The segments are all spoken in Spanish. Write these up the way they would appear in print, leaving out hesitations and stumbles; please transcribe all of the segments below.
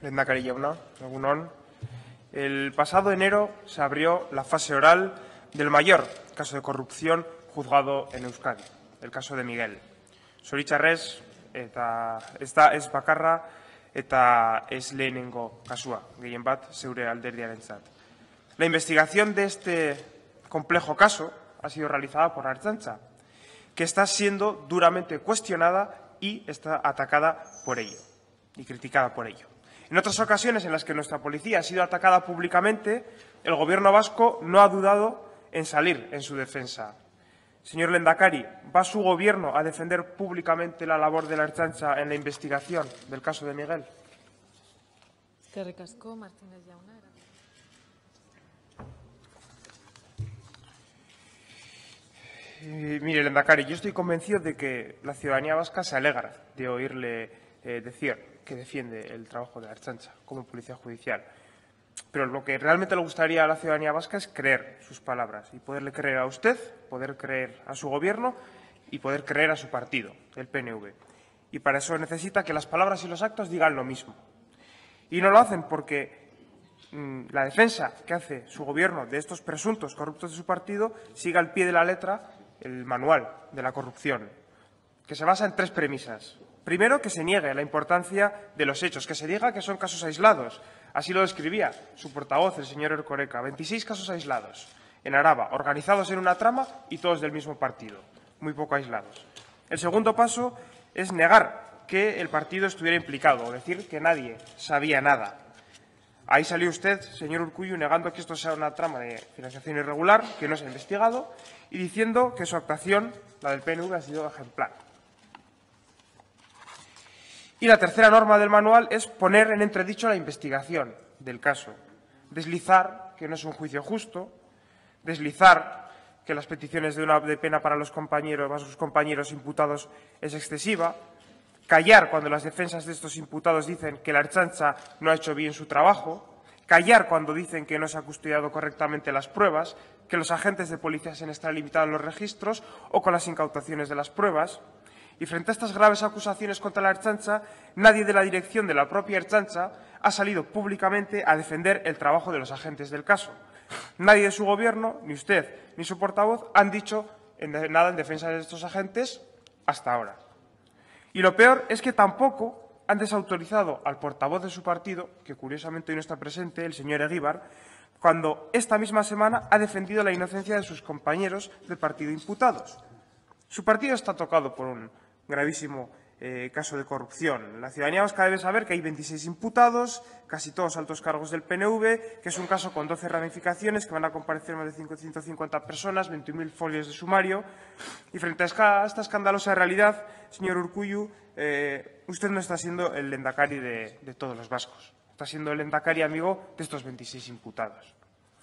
Lehendakari jauna, egun on. El pasado enero se abrió la fase oral del mayor caso de corrupción juzgado en Euskadi, el caso de Miguel. Zoritxarrez, esta ez bakarra eta ez lehenengo kasua, gehien bat zeure alderdiarentzat. La investigación de este complejo caso ha sido realizada por la Ertzaintza, que está siendo duramente cuestionada y está atacada por ello y criticada por ello. En otras ocasiones en las que nuestra policía ha sido atacada públicamente, el Gobierno vasco no ha dudado en salir en su defensa. Señor Lehendakari, ¿va su Gobierno a defender públicamente la labor de la Ertzaintza en la investigación del caso de Miguel? Eskerrik asko, Martínez jauna. Mire, Lehendakari, yo estoy convencido de que la ciudadanía vasca se alegra de oírle decir que defiende el trabajo de la Ertzaintza como policía judicial. Pero lo que realmente le gustaría a la ciudadanía vasca es creer sus palabras y poderle creer a usted, poder creer a su Gobierno y poder creer a su partido, el PNV. Y para eso necesita que las palabras y los actos digan lo mismo. Y no lo hacen porque la defensa que hace su Gobierno de estos presuntos corruptos de su partido sigue al pie de la letra el manual de la corrupción, que se basa en tres premisas. Primero, que se niegue la importancia de los hechos, que se diga que son casos aislados. Así lo describía su portavoz, el señor Erkoreka. 26 casos aislados en Araba, organizados en una trama y todos del mismo partido, muy poco aislados. El segundo paso es negar que el partido estuviera implicado, o decir que nadie sabía nada. Ahí salió usted, señor Urkullu, negando que esto sea una trama de financiación irregular, que no se ha investigado, y diciendo que su actuación, la del PNV, ha sido ejemplar. Y la tercera norma del manual es poner en entredicho la investigación del caso, deslizar que no es un juicio justo, deslizar que las peticiones de pena para sus compañeros imputados es excesiva, callar cuando las defensas de estos imputados dicen que la Ertzaintza no ha hecho bien su trabajo, callar cuando dicen que no se ha custodiado correctamente las pruebas, que los agentes de policía se han extralimitado en los registros o con las incautaciones de las pruebas. Y frente a estas graves acusaciones contra la Ertzaintza, nadie de la dirección de la propia Ertzaintza ha salido públicamente a defender el trabajo de los agentes del caso. Nadie de su Gobierno, ni usted ni su portavoz, han dicho nada en defensa de estos agentes hasta ahora. Y lo peor es que tampoco han desautorizado al portavoz de su partido, que curiosamente hoy no está presente, el señor Eguíbar, cuando esta misma semana ha defendido la inocencia de sus compañeros del partido imputados. Su partido está tocado por un gravísimo caso de corrupción. La ciudadanía vasca debe saber que hay 26 imputados, casi todos altos cargos del PNV, que es un caso con 12 ramificaciones, que van a comparecer más de 150 personas, 21.000 folios de sumario. Y frente a esta escandalosa realidad, señor Urkullu, usted no está siendo el lehendakari de todos los vascos. Está siendo el lehendakari amigo de estos 26 imputados.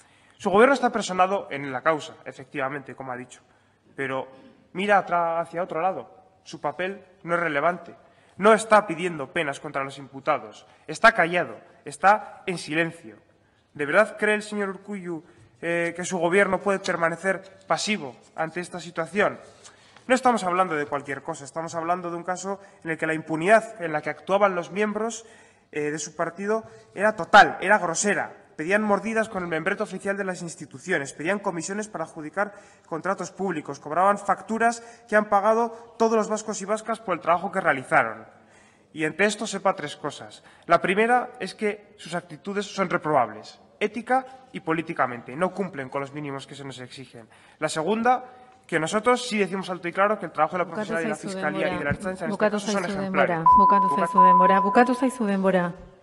Su Gobierno está personado en la causa, efectivamente, como ha dicho, pero mira hacia otro lado. Su papel no es relevante. No está pidiendo penas contra los imputados. Está callado. Está en silencio. ¿De verdad cree el señor Urkullu que su Gobierno puede permanecer pasivo ante esta situación? No estamos hablando de cualquier cosa. Estamos hablando de un caso en el que la impunidad en la que actuaban los miembros de su partido era total, era grosera. Pedían mordidas con el membrete oficial de las instituciones, pedían comisiones para adjudicar contratos públicos, cobraban facturas que han pagado todos los vascos y vascas por el trabajo que realizaron. Y entre esto sepa tres cosas. La primera es que sus actitudes son reprobables, ética y políticamente, no cumplen con los mínimos que se nos exigen. La segunda, que nosotros sí decimos alto y claro que el trabajo de la profesionalidad de la Fiscalía y de la Ertzaintza en este caso son ejemplares. Bukatu zaizu denbora.